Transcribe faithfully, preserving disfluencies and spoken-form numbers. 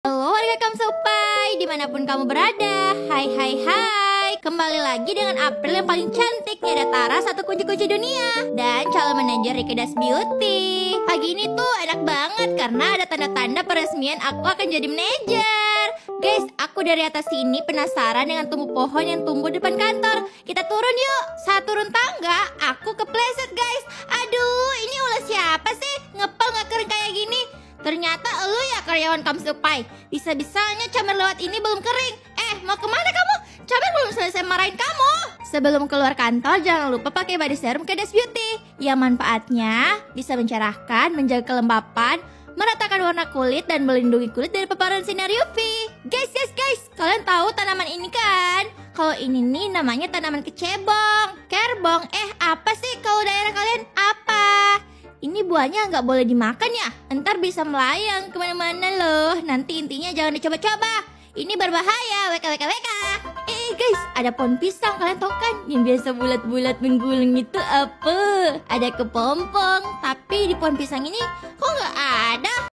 Halo warga Kamsopai, dimanapun kamu berada. Hai hai hai, kembali lagi dengan April yang paling cantik. Ini ada Tara, satu kunci-kunci dunia, dan calon manajer Rikedas Beauty. Pagi ini tuh enak banget karena ada tanda-tanda peresmian aku akan jadi manajer. Guys, aku dari atas sini penasaran dengan tumbuh pohon yang tumbuh depan kantor. Kita turun yuk. Saat turun tangga, aku kepleset guys. Aduh, ini ulah siapa sih? Ngepel gak keren kayak gini. Ternyata lu ya karyawan Kamsopai. Bisa-bisanya Camer lewat ini belum kering. Eh, mau kemana kamu? Camer belum selesai marahin kamu. Sebelum keluar kantor, jangan lupa pakai body serum Rikedas Beauty yang manfaatnya bisa mencerahkan, menjaga kelembapan, meratakan warna kulit, dan melindungi kulit dari paparan sinar U V. Guys, guys, guys, kalian tahu tanaman ini kan? Kalau ini nih namanya tanaman kecebong, kerbong. Eh, apa sih kalau daerah kalian apa? Ini buahnya nggak boleh dimakan ya? Ntar bisa melayang kemana-mana loh. Nanti intinya jangan dicoba-coba. Ini berbahaya, W K W K W K. Eh guys, ada pohon pisang, kalian tau kan? Yang biasa bulat-bulat mengguling itu apa? Ada kepompong, tapi di pohon pisang ini kok nggak ada?